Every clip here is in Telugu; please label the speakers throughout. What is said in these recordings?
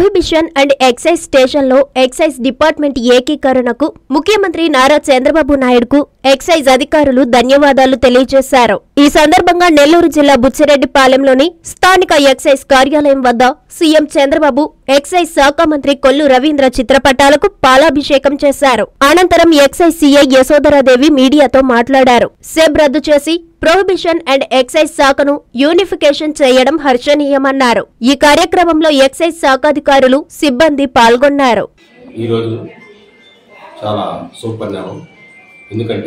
Speaker 1: ప్రొహిబిషన్ అండ్ ఎక్సైజ్ స్టేషన్లో ఎక్సైజ్ డిపార్ట్మెంట్ ఏకీకరణకు ముఖ్యమంత్రి నారా చంద్రబాబు నాయుడుకు ఎక్సైజ్ అధికారులు ధన్యవాదాలు తెలియజేశారు. ఈ సందర్భంగా నెల్లూరు జిల్లా బుచ్చిరెడ్డిపాలెంలోని స్థానిక ఎక్సైజ్ కార్యాలయం వద్ద సీఎం చంద్రబాబు ఎక్సైజ్ శాఖ మంత్రి కొల్లు రవీంద్ర చిత్రపటాలకు పాలాభిషేకం చేశారు. అనంతరం ఎక్సైజ్ సీఐ యశోధరాదేవి మీడియాతో మాట్లాడారు. సెబ్ రద్దు చేసి ప్రొహిబిషన్ అండ్ ఎక్సైజ్ శాఖను యూనిఫికేషన్ చేయడం హర్షణీయమన్నారు. ఈ కార్యక్రమంలో ఎక్సైజ్ శాఖాధికారులు సిబ్బంది పాల్గొన్నారు.
Speaker 2: ఈరోజు చాలా శుభపరిణామం. ఎందుకంటే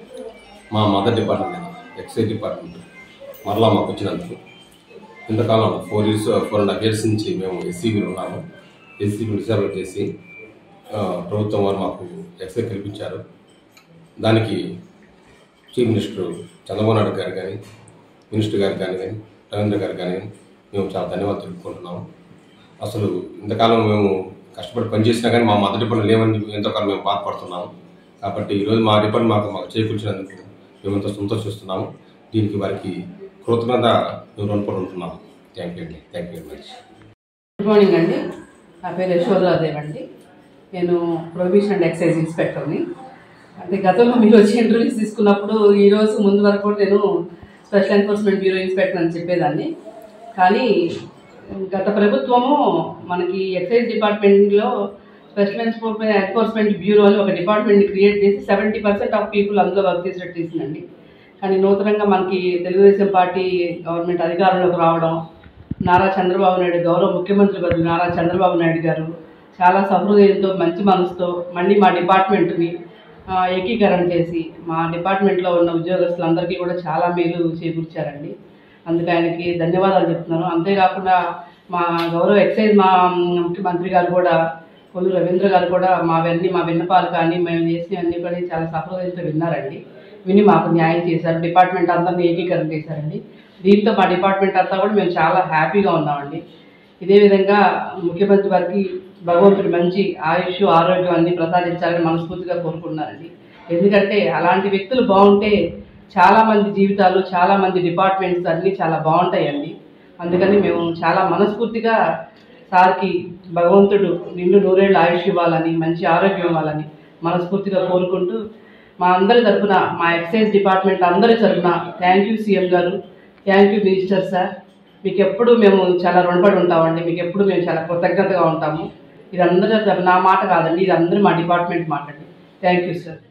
Speaker 2: మా మదర్ డిపార్ట్మెంట్ ఎక్సైజ్ డిపార్ట్మెంట్ మరలా మాకు వచ్చినందుకు ఇంతకాలం 4.5 years నుంచి మేము ఎస్సీబీలో ఉన్నాము. ఎస్సీబీ రిజర్వ్ చేసి ప్రభుత్వం వారు మాకు ఎక్సైజ్ కల్పించారు. దానికి చీఫ్ మినిస్టర్ చంద్రబాబు నాయుడు గారు కానీ, మినిస్టర్ గారు కానీ, రవీంద్ర గారు కానీ మేము చాలా ధన్యవాదాలు తెలుపుకుంటున్నాము. అసలు ఇంతకాలం మేము కష్టపడి పనిచేసినా కానీ మా మదర్ డిపార్ట్మెంట్ లేవని ఎంతోకాలం మేము బాధపడుతున్నాము. కాబట్టి ఈరోజు మా డిపార్ట్మెంట్ మాకు చేకూర్చినందుకు మేము ఎంతో సంతోషిస్తున్నాము. దీనికి వారికి కృతజ్ఞత మేము రుణపడి ఉంటున్నాము. Thank you very much.
Speaker 3: Good morning అండి. నా పేరు యశోధరాదేవి అండి. నేను ప్రొహిబిషన్ అండ్ ఎక్సైజ్ ఇన్స్పెక్టర్ని. అంటే గతంలో మీరు వచ్చి ఇంటర్వ్యూస్ తీసుకున్నప్పుడు ఈరోజు ముందు వరకు నేను స్పెషల్ ఎన్ఫోర్స్మెంట్ బ్యూరో ఇన్స్పెక్టర్ అని చెప్పేదాన్ని. కానీ గత ప్రభుత్వము మనకి ఎక్సైజ్ డిపార్ట్మెంట్లో స్పెషల్ ఎన్ఫోర్స్మెంట్ బ్యూరో అని ఒక డిపార్ట్మెంట్ని క్రియేట్ చేసి 70% ఆఫ్ పీపుల్ అందులో వర్క్ చేసేటట్టు తీసిందండి. కానీ నూతనంగా మనకి తెలుగుదేశం పార్టీ గవర్నమెంట్ అధికారంలోకి రావడం, నారా చంద్రబాబు నాయుడు గౌరవ ముఖ్యమంత్రి గారు నారా చంద్రబాబు నాయుడు గారు చాలా సహృదయంతో మంచి మనసుతో మళ్ళీ మా డిపార్ట్మెంట్ని ఏకీకరణ చేసి మా డిపార్ట్మెంట్లో ఉన్న ఉద్యోగస్తులందరికీ కూడా చాలా మేలు చేకూర్చారండి. అందుకే ఆయనకి ధన్యవాదాలు చెప్తున్నాను. అంతేకాకుండా మా గౌరవ ఎక్సైజ్ మా ముఖ్యమంత్రి గారు కూడా కొల్లు రవీంద్ర గారు కూడా మా విన్నపాలు కానీ మేము చేసినవన్నీ కూడా చాలా సహృదయంతో విన్నారండి. విని మాకు న్యాయం చేశారు. డిపార్ట్మెంట్ అందరినీ ఏకీకరణ చేశారండి. దీంతో మా డిపార్ట్మెంట్ అంతా కూడా మేము చాలా హ్యాపీగా ఉన్నామండి. ఇదే విధంగా ముఖ్యమంత్రి వారికి భగవంతుడు మంచి ఆయుష్ ఆరోగ్యం అన్ని ప్రసాదించాలని మనస్ఫూర్తిగా కోరుకుంటున్నానండి. ఎందుకంటే అలాంటి వ్యక్తులు బాగుంటే చాలామంది జీవితాలు, చాలామంది డిపార్ట్మెంట్స్ అన్నీ చాలా బాగుంటాయండి. అందుకని మేము చాలా మనస్ఫూర్తిగా సార్కి భగవంతుడు నిండు 100 ఏళ్ళ ఆయుష్ ఇవ్వాలని, మంచి ఆరోగ్యం ఇవ్వాలని మనస్ఫూర్తిగా కోరుకుంటూ మా అందరి తరఫున, మా ఎక్సైజ్ డిపార్ట్మెంట్ అందరి తరఫున థ్యాంక్ యూ సీఎం గారు, థ్యాంక్ యూ మినిస్టర్ సార్. మీకు ఎప్పుడు మేము చాలా రుణపడి ఉంటామండి. మీకు ఎప్పుడు మేము చాలా కృతజ్ఞతగా ఉంటాము. ఇది అందరూ నా మాట కాదండి, ఇది అందరూ మా డిపార్ట్మెంట్ మాట అండి. Thank you sir.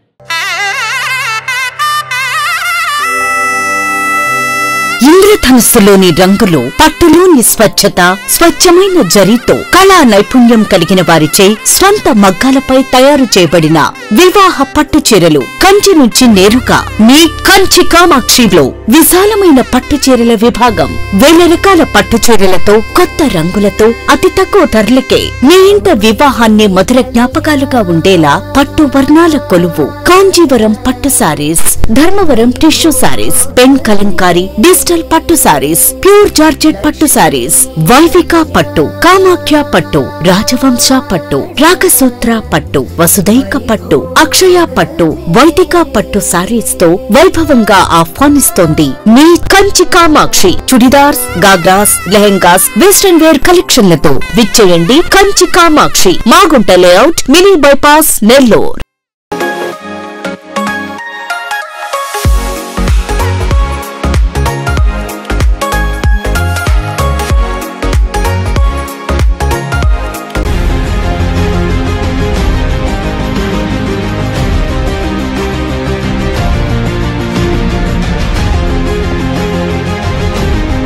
Speaker 4: ఇంద్రధనుస్సులోని రంగులు, పట్టులోని స్వచ్ఛత, స్వచ్ఛమైన జరీతో కళా నైపుణ్యం కలిగిన వారిచే స్వంత మగ్గాలపై తయారు చేయబడిన వివాహ పట్టు చీరలు కంచి నుంచి నేరుగా మీ కంచి కామాక్షిలో విశాలమైన పట్టు చీరల విభాగం. 1000 రకాల పట్టు చీరలతో, కొత్త రంగులతో, అతి తక్కువ ధరలకే మీ ఇంట వివాహాన్ని మధుర జ్ఞాపకాలుగా ఉండేలా పట్టు వర్ణాల కొలువు కాంజీవరం పట్టు saris, Dharmavaram tissue saris, pen Kalamkari digital పట్టు సారీస్, ప్యూర్ జార్జెట్ పట్టు సారీస్, వైవిక పట్టు, కామాఖ్య పట్టు, రాజవంశ పట్టు, రాగసూత్ర పట్టు, వసుదైక పట్టు, అక్షయ పట్టు, వైదిక పట్టు సారీస్ తో వైభవంగా ఆహ్వానిస్తోంది మీ కంచి కామాక్షి. చుడిదార్స్, గాగ్రాస్, లెహెంగాస్, వెస్టర్న్ వేర్ కలెక్షన్లతో విచ్చేయండి Kanchi Kamakshi, Magunta layout, mini bypass, Nellore.